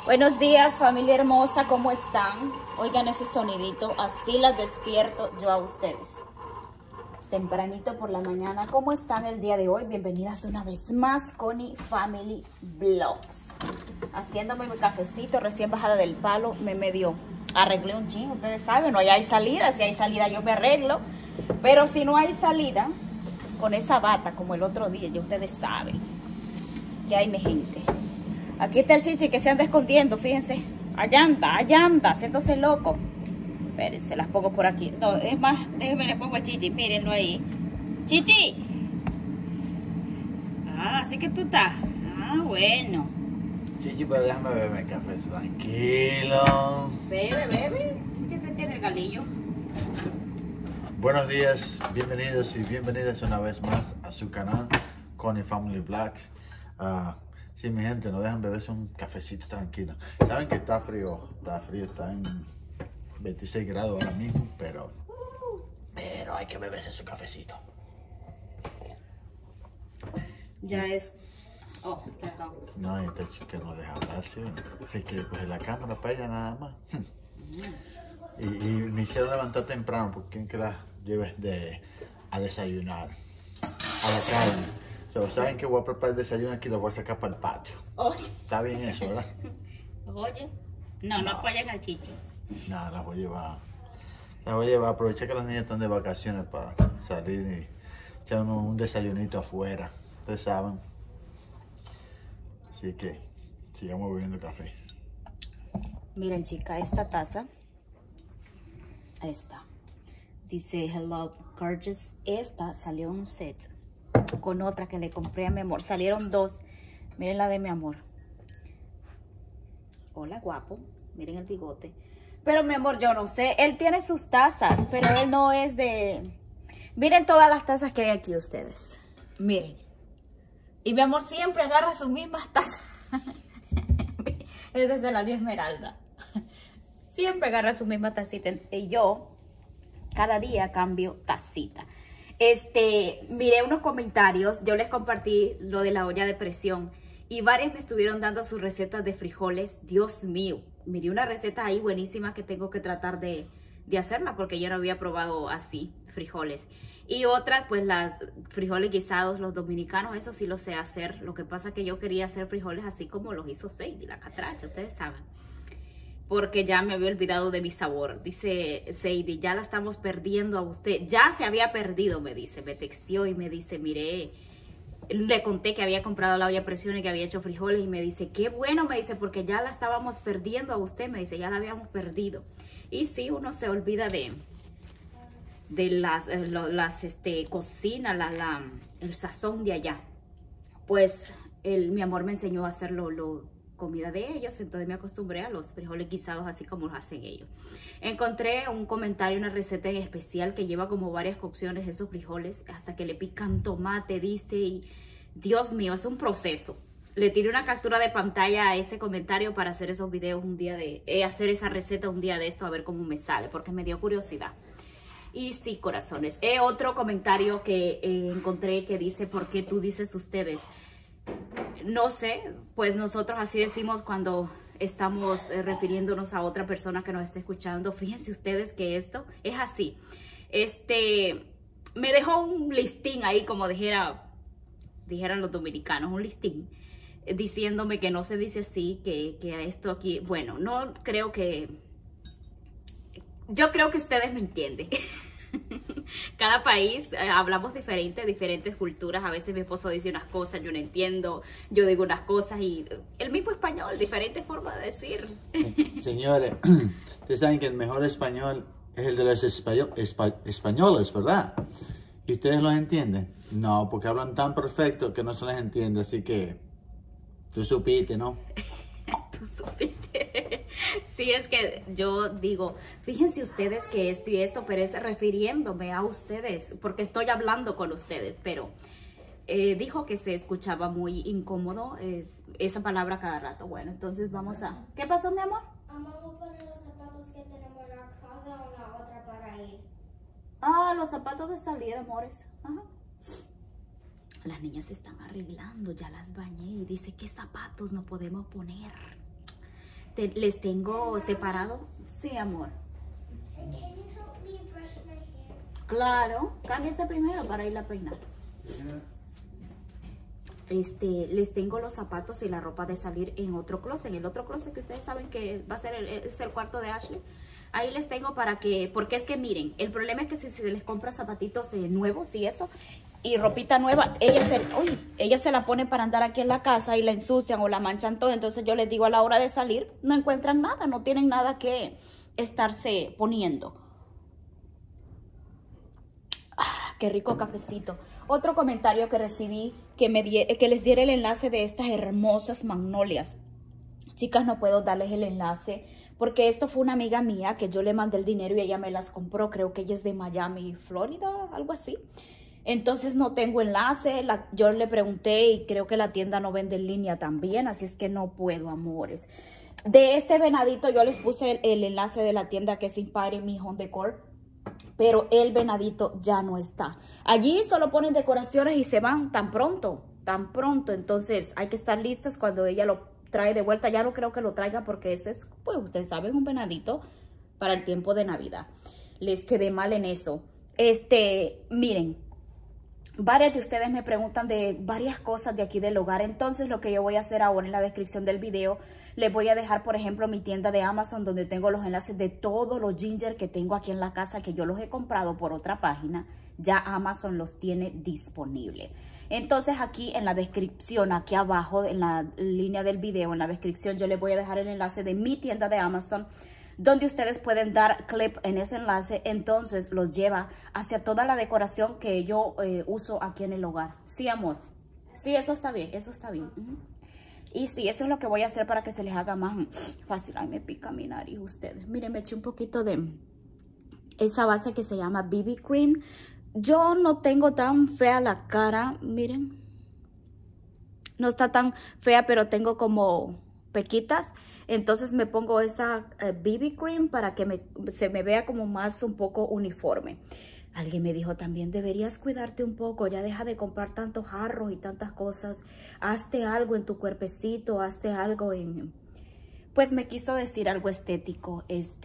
Buenos días, familia hermosa, ¿cómo están? Oigan ese sonidito, así las despierto yo a ustedes. Tempranito por la mañana, ¿cómo están el día de hoy? Bienvenidas una vez más Connie Family Vlogs. Haciéndome mi cafecito, recién bajada del palo, me medio arreglé un chin, ustedes saben, no hay salida, si hay salida yo me arreglo, pero si no hay salida, con esa bata como el otro día, ya ustedes saben que hay mi gente. Aquí está el chichi que se anda escondiendo, fíjense. Allá anda, haciéndose loco. Espérense, las pongo por aquí. No, es más, déjenme le pongo a Chichi, mírenlo ahí. ¡Chichi! Ah, así que tú estás. Ah, bueno. Chichi, pero déjame beber el café, tranquilo. Bebe. ¿Qué te tiene el galillo? Buenos días, bienvenidos y bienvenidas una vez más a su canal, Connie Family Vlogs. Sí, mi gente, no dejan beberse un cafecito tranquilo. Saben que está frío, está en 26 grados ahora mismo, pero hay que beberse su cafecito. Ya es... Oh, perdón. No, y este chico no deja hablar, sí. Se quiere coger la cámara para ella nada más. Y me hicieron levantar temprano porque quieren que la lleves a desayunar a la calle. Saben que voy a preparar el desayuno aquí y lo voy a sacar para el patio. Oye. Está bien eso, ¿verdad? Oye. No apoyan al Chichi. Nada, la voy a llevar. Aproveché que las niñas están de vacaciones para salir y echarnos un desayunito afuera. Ustedes saben. Así que sigamos bebiendo café. Miren, chica, esta taza. Esta. Dice Hello Gorgeous. Esta salió un set con otra que le compré a mi amor. Salieron dos. Miren la de mi amor. Hola, guapo. Miren el bigote. Pero mi amor, yo no sé. Él tiene sus tazas, pero él no es de... Miren todas las tazas que hay aquí ustedes. Miren. Y mi amor siempre agarra sus mismas tazas. Esa es de la de Esmeralda. Siempre agarra su misma tacita. Y yo, cada día cambio tacita. Miré unos comentarios. Yo les compartí lo de la olla de presión. Y varios me estuvieron dando sus recetas de frijoles. Dios mío. Miré una receta ahí buenísima que tengo que tratar de hacerla. Porque yo no había probado así frijoles. Y otras, pues las frijoles guisados, los dominicanos, eso sí lo sé hacer. Lo que pasa es que yo quería hacer frijoles así como los hizo Sadie, la catracha, ustedes saben. Porque ya me había olvidado de mi sabor. Dice Sadie, ya la estamos perdiendo a usted. Ya se había perdido, me dice. Me texteó y me dice, mire, le conté que había comprado la olla a presión y que había hecho frijoles. Y me dice, qué bueno, me dice, porque ya la estábamos perdiendo a usted. Me dice, ya la habíamos perdido. Y sí, uno se olvida de las cocinas, el sazón de allá. Pues mi amor me enseñó a hacer comida de ellos, entonces me acostumbré a los frijoles guisados así como los hacen ellos. Encontré un comentario, una receta en especial que lleva como varias cocciones esos frijoles hasta que le pican tomate, dice, y Dios mío, es un proceso. Le tiré una captura de pantalla a ese comentario para hacer esos videos un día hacer esa receta un día de esto a ver cómo me sale, porque me dio curiosidad. Y sí, corazones. Otro comentario que encontré que dice, ¿por qué tú dices ustedes? No sé, pues nosotros así decimos cuando estamos refiriéndonos a otra persona que nos está escuchando. Fíjense ustedes que esto es así. Me dejó un listín ahí, como dijeran los dominicanos, un listín, diciéndome que no se dice así, que esto aquí, bueno, no creo que... Yo creo que ustedes me entienden. Cada país hablamos diferente, diferentes culturas. A veces mi esposo dice unas cosas, yo no entiendo. Yo digo unas cosas y el mismo español, diferentes formas de decir. Señores, ustedes saben que el mejor español es el de los españoles, ¿verdad? ¿Y ustedes los entienden? No, porque hablan tan perfecto que no se les entiende. Así que tú supiste, ¿no? Tú supiste. Sí, es que yo digo, fíjense ustedes que esto y esto, pero es refiriéndome a ustedes, porque estoy hablando con ustedes, pero dijo que se escuchaba muy incómodo esa palabra cada rato. Bueno, entonces vamos a... ¿Qué pasó, mi amor? Vamos a poner los zapatos que tenemos en la casa o la otra para ir. Ah, los zapatos de salir, amores. Ajá. Las niñas se están arreglando, ya las bañé y dice, ¿qué zapatos no podemos poner? les tengo separado. Sí, amor. And can you help me brush my hair? Claro, cámbiese primero para ir a peinar. Les tengo los zapatos y la ropa de salir en otro closet. En el otro closet que ustedes saben que va a ser es el cuarto de Ashley. Ahí les tengo para que, porque es que miren, el problema es que si se les compra zapatitos nuevos y eso, y ropita nueva, ella se la pone para andar aquí en la casa y la ensucian o la manchan todo. Entonces yo les digo a la hora de salir, no encuentran nada, no tienen nada que estarse poniendo. Ah, qué rico cafecito. Otro comentario que recibí, que les diera el enlace de estas hermosas magnolias. Chicas, no puedo darles el enlace porque esto fue una amiga mía que yo le mandé el dinero y ella me las compró. Creo que ella es de Miami, Florida, algo así. Entonces no tengo enlace. Yo le pregunté y creo que la tienda no vende en línea también, así es que no puedo, amores. De este venadito yo les puse el enlace de la tienda que es Inspire Me Home Decor. Pero el venadito ya no está. Allí solo ponen decoraciones y se van tan pronto. Entonces hay que estar listas cuando ella lo trae de vuelta. Ya no creo que lo traiga porque ese es, pues ustedes saben, un venadito para el tiempo de Navidad. Les quedé mal en eso. Miren, varias de ustedes me preguntan de varias cosas de aquí del hogar. Entonces lo que yo voy a hacer ahora en la descripción del video, les voy a dejar, por ejemplo, mi tienda de Amazon, donde tengo los enlaces de todos los ginger que tengo aquí en la casa, que yo los he comprado por otra página. Ya Amazon los tiene disponible. Entonces aquí en la descripción, aquí abajo, en la línea del video, en la descripción, yo les voy a dejar el enlace de mi tienda de Amazon, donde ustedes pueden dar clic en ese enlace. Entonces los lleva hacia toda la decoración que yo uso aquí en el hogar. Sí, amor. Sí, eso está bien, eso está bien. Y sí, eso es lo que voy a hacer para que se les haga más fácil. Ay, me pica mi nariz ustedes. Miren, me eché un poquito de esa base que se llama BB Cream. Yo no tengo tan fea la cara, miren. No está tan fea, pero tengo como pequitas. Entonces me pongo esta BB Cream para que se me vea como más un poco uniforme. Alguien me dijo también, deberías cuidarte un poco, ya deja de comprar tantos jarros y tantas cosas. Hazte algo en tu cuerpecito, hazte algo en... Pues me quiso decir algo estético.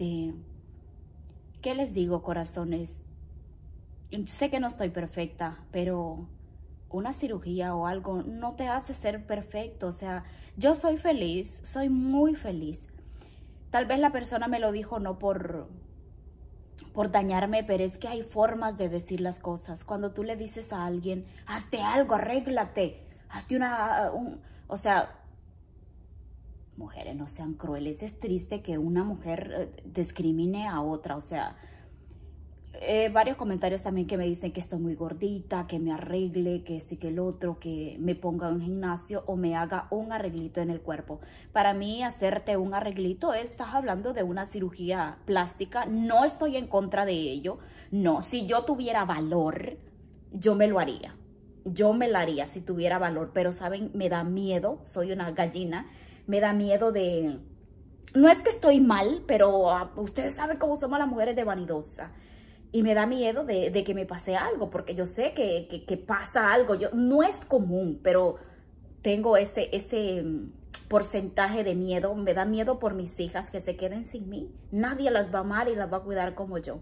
¿Qué les digo, corazones? Sé que no estoy perfecta, pero una cirugía o algo no te hace ser perfecto. O sea, yo soy feliz, soy muy feliz. Tal vez la persona me lo dijo no por dañarme, pero es que hay formas de decir las cosas. Cuando tú le dices a alguien, hazte algo, arréglate, hazte o sea, mujeres, no sean crueles. Es triste que una mujer discrimine a otra. O sea, varios comentarios también que me dicen que estoy muy gordita, que me arregle, que sí, que el otro, que me ponga en un gimnasio o me haga un arreglito en el cuerpo. Para mí, hacerte un arreglito, estás hablando de una cirugía plástica. No estoy en contra de ello. No, si yo tuviera valor, yo me lo haría. Yo me la haría si tuviera valor. Pero, ¿saben? Me da miedo. Soy una gallina. Me da miedo de... No es que estoy mal, pero ustedes saben cómo somos las mujeres de vanidosa. Y me da miedo de que me pase algo, porque yo sé que pasa algo. No es común, pero tengo ese porcentaje de miedo. Me da miedo por mis hijas que se queden sin mí. Nadie las va a amar y las va a cuidar como yo.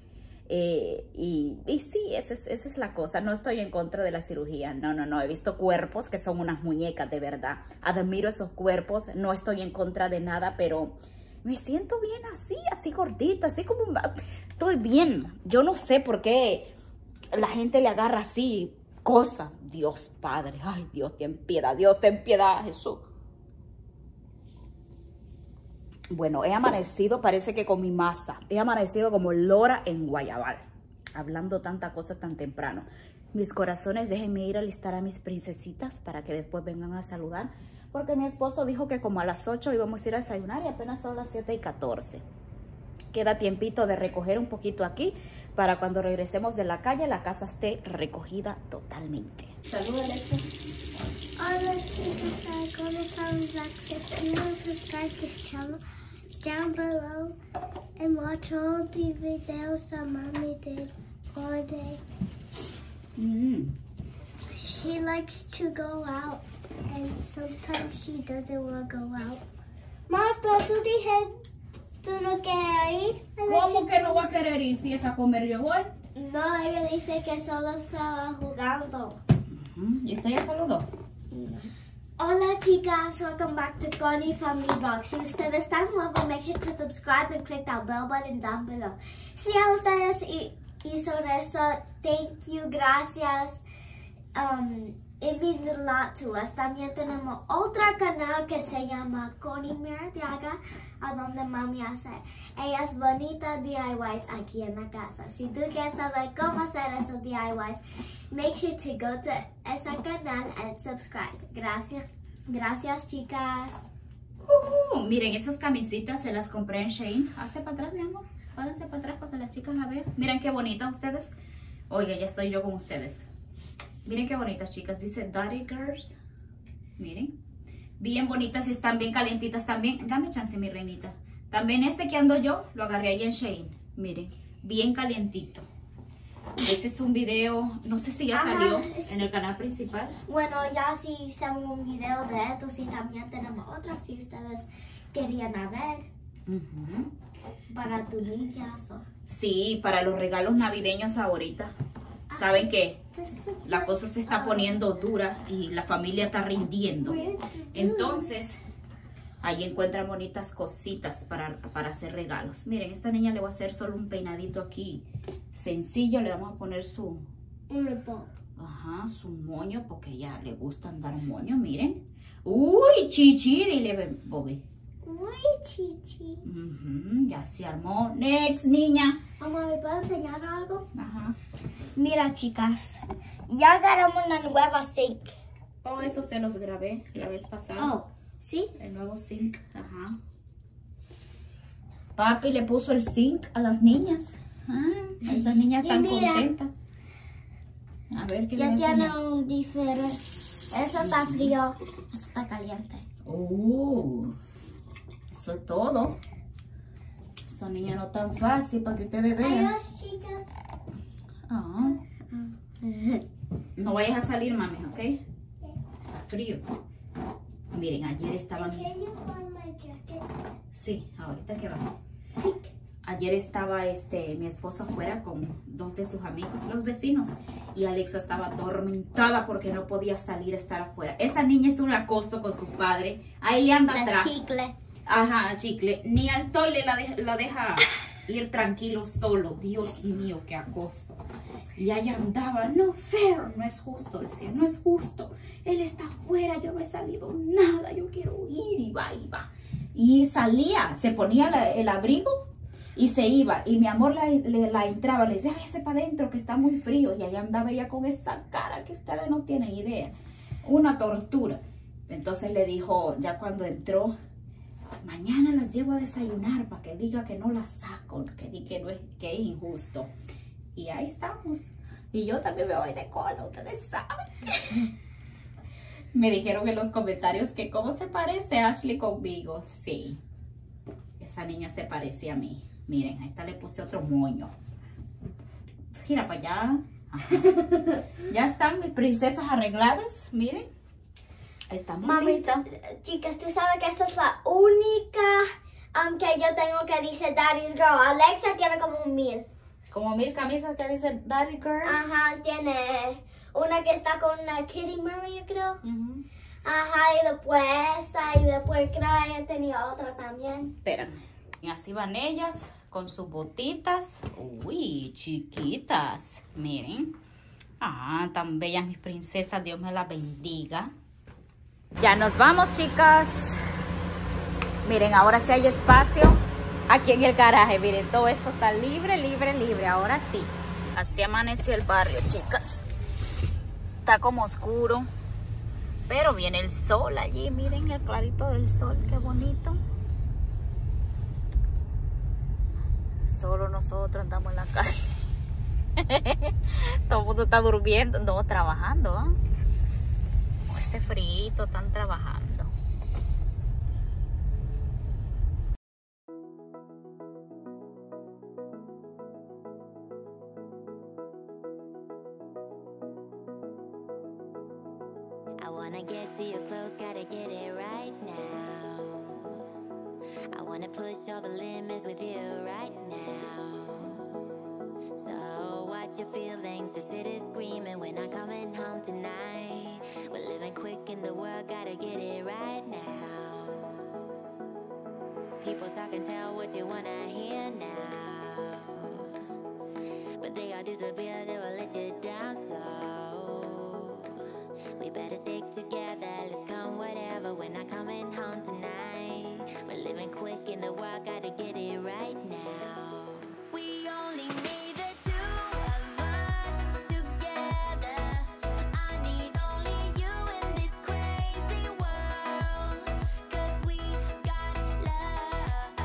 Y sí, esa es la cosa. No estoy en contra de la cirugía. No. He visto cuerpos que son unas muñecas, de verdad. Admiro esos cuerpos. No estoy en contra de nada, pero... me siento bien así gordita, así como... Estoy bien. Yo no sé por qué la gente le agarra así cosa. Dios Padre, ay, Dios ten piedad, Jesús. Bueno, he amanecido, parece que con mi masa. He amanecido como lora en Guayabal. Hablando tanta cosa tan temprano. Mis corazones, déjenme ir a alistar a mis princesitas para que después vengan a saludar. Porque mi esposo dijo que como a las 8 íbamos a ir a desayunar y apenas son las 7:14. Queda tiempito de recoger un poquito aquí para cuando regresemos de la calle la casa esté recogida totalmente. Saluda, Alexa. Hola chicos, I'm gonna find Alexa. Please subscribe to this channel down below and watch all the videos that Mommy did all day. She likes to go out and sometimes she doesn't want to go out. Mom, pero tú dije, tú no quieres ir. ¿Cómo que no va a querer ir si es a comer yo voy? No, ella dice que solo estaba jugando. ¿Y usted ya saludó? Hola chicas, welcome back to Connie Family Vlog. Si ustedes están nuevos, make sure to subscribe and click that bell button down below. Si a ustedes hizo eso, thank you, gracias. It means a lot to us. También tenemos otro canal que se llama Connie Meradiaga, a donde mami hace ellas bonitas DIYs aquí en la casa. Si tú quieres saber cómo hacer esos DIYs, make sure to go to ese canal and subscribe. Gracias chicas. Miren, esas camisitas se las compré en Shein. Hazte para atrás, mi amor. Háganse para atrás para que las chicas la vean. Miren qué bonitas ustedes. Oiga, ya estoy yo con ustedes. Miren qué bonitas, chicas. Dice Daddy Girls. Miren. Bien bonitas y están bien calientitas también. Dame chance, mi reinita. También este que ando yo, lo agarré ahí en Shein. Miren, bien calientito. Este es un video, no sé si ya salió en el canal principal. Bueno, ya sí hicimos un video de esto, y también tenemos otros si ustedes querían ver. Para tu niñas. Sí, para los regalos navideños ahorita. Saben que la cosa se está poniendo dura y la familia está rindiendo. Entonces, ahí encuentran bonitas cositas para hacer regalos. Miren, a esta niña le voy a hacer solo un peinadito aquí. Sencillo, le vamos a poner su moño, porque ya le gusta andar moño, miren. Uy, chichi, dile, Bobby. Uy, chichi. Ya se armó. Next, niña. Mamá, ¿me puedo enseñar algo? Ajá. Mira, chicas, ya agarramos una nueva sink. Oh, eso se los grabé la vez pasada. Oh, ¿sí? El nuevo zinc. Ajá. Papi le puso el zinc a las niñas. Esas niñas están contentas. A ver qué ya le tiene enseña. un diferente. Eso está frío, eso está caliente. Eso es todo. Esa niña no tan fácil para que ustedes vean. Adiós, chicas. No vayas a salir, mami, ¿ok? Está frío. Miren, ayer estaban... Can you find my jacket? Sí, ahorita que va. Ayer estaba mi esposo afuera con dos de sus amigos, los vecinos. Y Alexa estaba atormentada porque no podía salir a estar afuera. Esa niña es un acoso con su padre. Ahí le anda atrás. Chicle. Ajá, chicle. Ni al toile la deja ir tranquilo solo. Dios mío, qué acoso. Y ahí andaba, no, fair, no es justo, decía, no es justo. Él está afuera, yo no he salido nada, yo quiero ir, y va, y va. Y salía, se ponía el abrigo y se iba. Y mi amor la entraba, le decía, váyase para adentro que está muy frío. Y ahí andaba ella con esa cara que ustedes no tienen idea. Una tortura. Entonces le dijo, ya cuando entró, mañana las llevo a desayunar para que diga que no las saco, que diga que no es, que es injusto. Y ahí estamos. Y yo también me voy de cola, ustedes saben. Me dijeron en los comentarios que cómo se parece Ashley conmigo. Sí, esa niña se parece a mí. Miren, a esta le puse otro moño. Gira para allá. Ajá. Ya están mis princesas arregladas, miren. Estamos listas. Chicas, tú sabes que esta es la única que yo tengo que dice Daddy's Girl. Alexa tiene como 1000. Como 1000 camisas que dicen Daddy Girls. Ajá, tiene una que está con una Kitty Murray, yo creo. Ajá, y después esa, y después creo que tenía otra también. Espérame. Y así van ellas con sus botitas. Uy, chiquitas. Miren. Tan bellas mis princesas. Dios me las bendiga. Ya nos vamos, chicas. Miren, ahora sí hay espacio aquí en el garaje. Miren, todo eso está libre, libre, libre. Ahora sí. Así amaneció el barrio, chicas. Está como oscuro, pero viene el sol allí. Miren el clarito del sol, qué bonito. Solo nosotros andamos en la calle. Todo el mundo está durmiendo, no, trabajando, Con este frío están trabajando. I wanna get to your clothes, gotta get it right now. I wanna push all the limits with you right now. So watch your feelings, the city's screaming, we're not coming home tonight. We're living quick in the world, gotta get it right now. People talk and tell what you wanna hear now, but they all disappear, they will let you down. So we better stick together, let's come whatever, we're not coming home tonight. We're living quick in the world, gotta get it right now. We only need the two of us together. I need only you in this crazy world, 'cause we got love,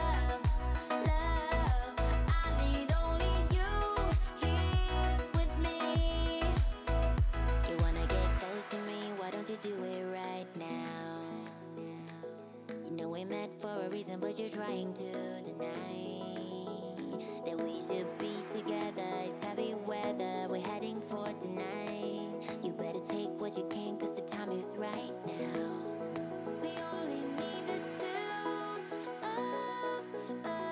love. I need only you here with me. You wanna get close to me, why don't you do it right now? You know we met for a reason, but you're trying to deny that we should be together. It's heavy weather, we're heading for tonight. You better take what you can, 'cause the time is right now. We only need the two of us.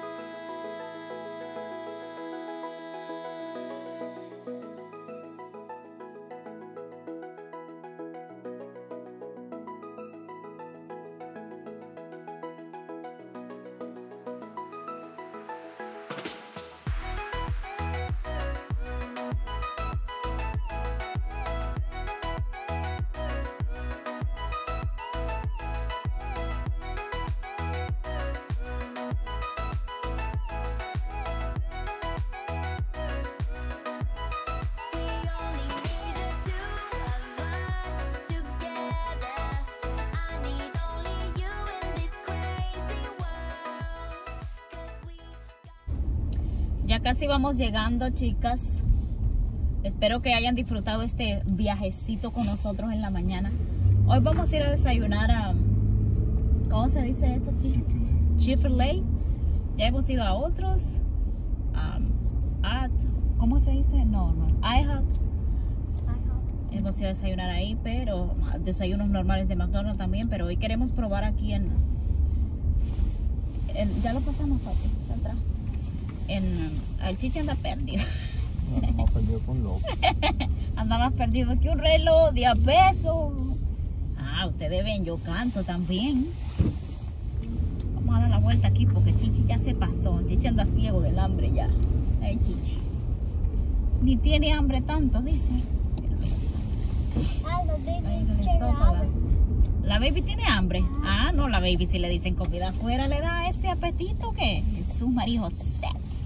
Ya casi vamos llegando, chicas. Espero que hayan disfrutado este viajecito con nosotros en la mañana. Hoy vamos a ir a desayunar a... ¿Cómo se dice eso, chicas? Chick-fil-A. Ya hemos ido a otros. ¿Cómo se dice? No. IHOP. Hemos ido a desayunar ahí, pero desayunos normales de McDonald's también. Pero hoy queremos probar aquí en ya lo pasamos, papi. Está atrás. El Chichi anda perdido. Anda más perdido que un loco. Anda más perdido que un reloj de a peso. Ustedes ven, yo canto también. Vamos a dar la vuelta aquí porque Chichi ya se pasó. Chichi anda ciego del hambre ya. Ay, Chichi. Ni tiene hambre tanto, dice. La baby tiene hambre. No, la baby si le dicen comida afuera le da ese apetito que Jesús María José.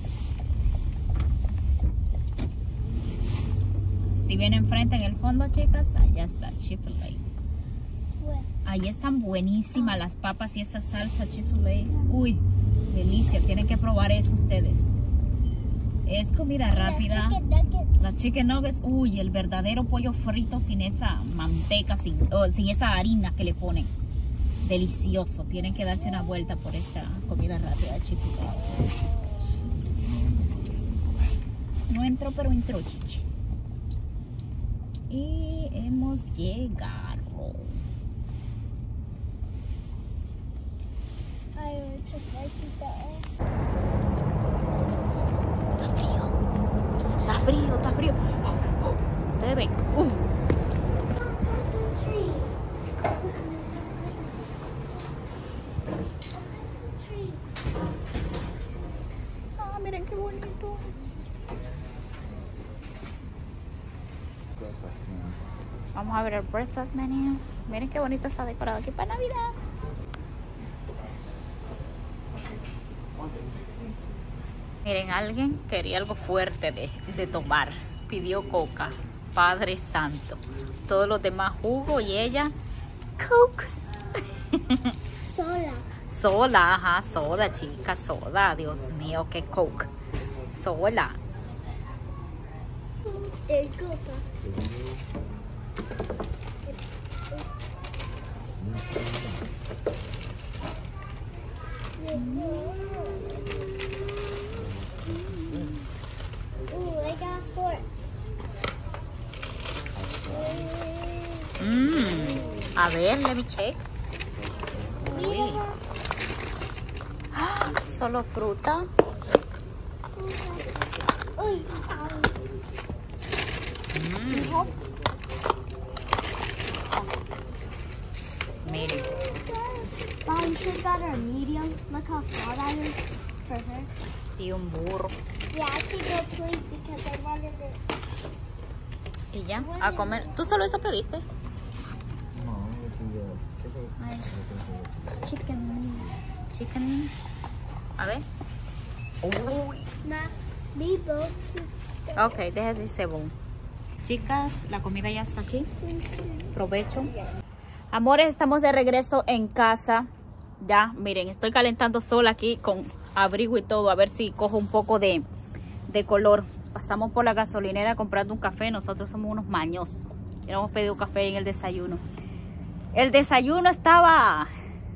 Si ven enfrente en el fondo, chicas, allá está Chick-fil-A. Ahí están buenísimas las papas y esa salsa Chick-fil-A. Uy, delicia, tienen que probar eso ustedes. Es comida rápida. Las chicken nuggets, uy, el verdadero pollo frito sin esa manteca, sin esa harina que le ponen. Delicioso, tienen que darse una vuelta por esta comida rápida Chick-fil-A. No entró, pero entró, Chichi. Y hemos llegado. Está frío. Ustedes ven. Miren qué bonito. Vamos a ver el breakfast menu. Miren qué bonito está decorado aquí para Navidad. Miren, alguien quería algo fuerte de tomar. Pidió coca. Padre Santo. Todos los demás jugo y ella Coke. Sola, ajá, soda, chica, soda. Dios mío, qué Coke. Sola. A ver, let me check. solo fruta. Miren. Mom, you should got her a medium. Look how small that is for her. Y un burro. Yeah, I can go please because I wanted it. Y ya, a comer. ¿Tú solo eso pediste? No, yo pido Chicken. Chicken. A ver. Uy. Not me both. Ok, deja ese cebón. Chicas, la comida ya está aquí. Provecho. Amores, estamos de regreso en casa. Ya, miren, estoy calentando sola aquí con abrigo y todo. A ver si cojo un poco de color. Pasamos por la gasolinera comprando un café. Nosotros somos unos maños. Ya hemos pedido café en el desayuno. El desayuno estaba...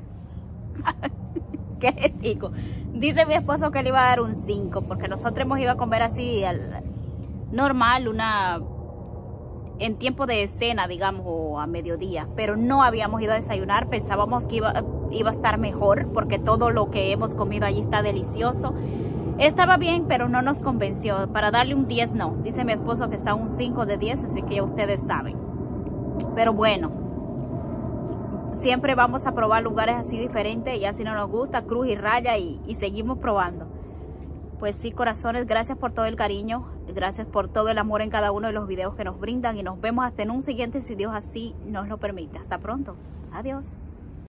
¿Qué les digo? Dice mi esposo que le iba a dar un 5. Porque nosotros hemos ido a comer así normal, en tiempo de cena, digamos, o a mediodía, pero no habíamos ido a desayunar. Pensábamos que iba a estar mejor porque todo lo que hemos comido allí está delicioso. Estaba bien, pero no nos convenció. Para darle un 10 no. Dice mi esposo que está un 5 de 10, así que ya ustedes saben. Pero bueno, siempre vamos a probar lugares así diferentes, y así no nos gusta, cruz y raya, y seguimos probando. Pues sí, corazones, gracias por todo el cariño, gracias por todo el amor en cada uno de los videos que nos brindan, y nos vemos hasta en un siguiente si Dios así nos lo permite. Hasta pronto. Adiós.